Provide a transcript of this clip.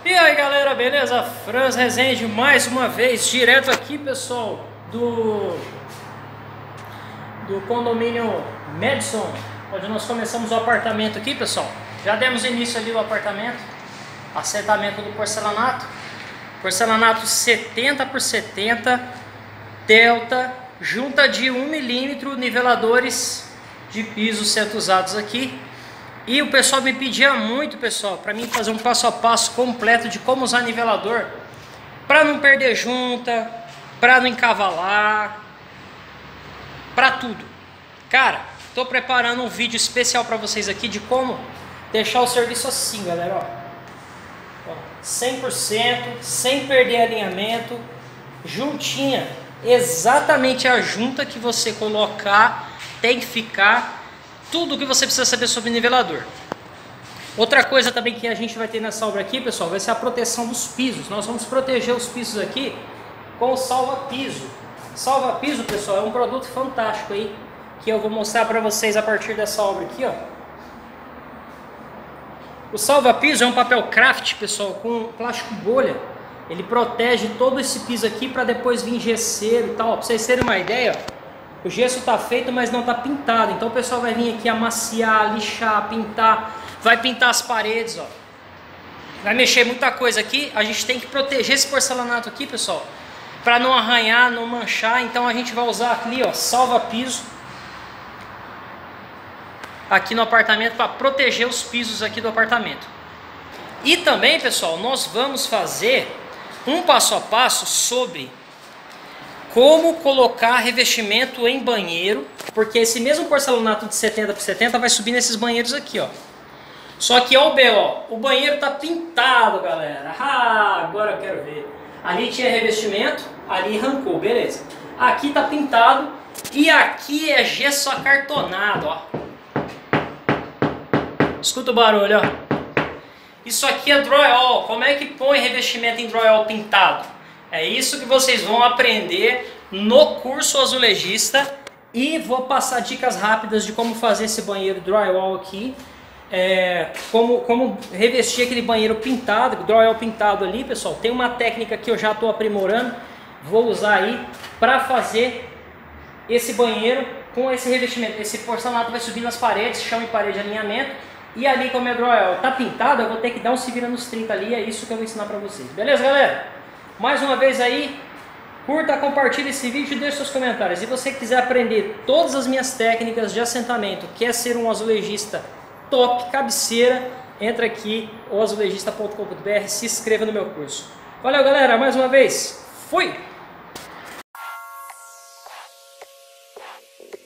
E aí galera, beleza? Franz Rezende mais uma vez, direto aqui pessoal do condomínio Madison, onde nós começamos o apartamento aqui pessoal. Já demos início ali ao apartamento, assentamento do porcelanato, porcelanato 70 por 70, delta, junta de 1 milímetro, niveladores de piso sendo usados aqui. E o pessoal me pedia muito, pessoal, para mim fazer um passo a passo completo de como usar nivelador para não perder junta, para não encavalar, para tudo. Cara, tô preparando um vídeo especial para vocês aqui de como deixar o serviço assim, galera, ó. 100%, sem perder alinhamento, juntinha, exatamente a junta que você colocar tem que ficar. Tudo o que você precisa saber sobre nivelador. Outra coisa também que a gente vai ter nessa obra aqui, pessoal, vai ser a proteção dos pisos. Nós vamos proteger os pisos aqui com o salva-piso. Salva-piso, pessoal, é um produto fantástico aí, que eu vou mostrar para vocês a partir dessa obra aqui, ó. O salva-piso é um papel craft, pessoal, com plástico bolha. Ele protege todo esse piso aqui para depois vir gesseiro e tal. Para vocês terem uma ideia, ó. O gesso está feito, mas não está pintado. Então o pessoal vai vir aqui amaciar, lixar, pintar. Vai pintar as paredes, ó. Vai mexer muita coisa aqui. A gente tem que proteger esse porcelanato aqui, pessoal, para não arranhar, não manchar. Então a gente vai usar ali, ó, salva-piso aqui no apartamento para proteger os pisos aqui do apartamento. E também, pessoal, nós vamos fazer um passo a passo sobre como colocar revestimento em banheiro, porque esse mesmo porcelanato de 70 por 70 vai subir nesses banheiros aqui, ó. Só que ó, o banheiro tá pintado, galera. Ah, agora eu quero ver. Ali tinha revestimento, ali arrancou, beleza. Aqui tá pintado e aqui é gesso acartonado, ó. Escuta o barulho, ó. Isso aqui é drywall. Como é que põe revestimento em drywall pintado? É isso que vocês vão aprender no curso azulejista, e vou passar dicas rápidas de como fazer esse banheiro drywall aqui, como revestir aquele banheiro pintado, drywall pintado ali, pessoal. Tem uma técnica que eu já estou aprimorando, vou usar aí para fazer esse banheiro com esse revestimento. Esse porcelanato vai subir nas paredes, chão e parede de alinhamento, e ali como é drywall tá pintado, eu vou ter que dar um se vira nos 30 ali, é isso que eu vou ensinar para vocês. Beleza, galera? Mais uma vez aí, curta, compartilhe esse vídeo e deixe seus comentários. Se você quiser aprender todas as minhas técnicas de assentamento, quer ser um azulejista top, cabeceira, entra aqui, oazulejista.com.br, se inscreva no meu curso. Valeu, galera, mais uma vez, fui!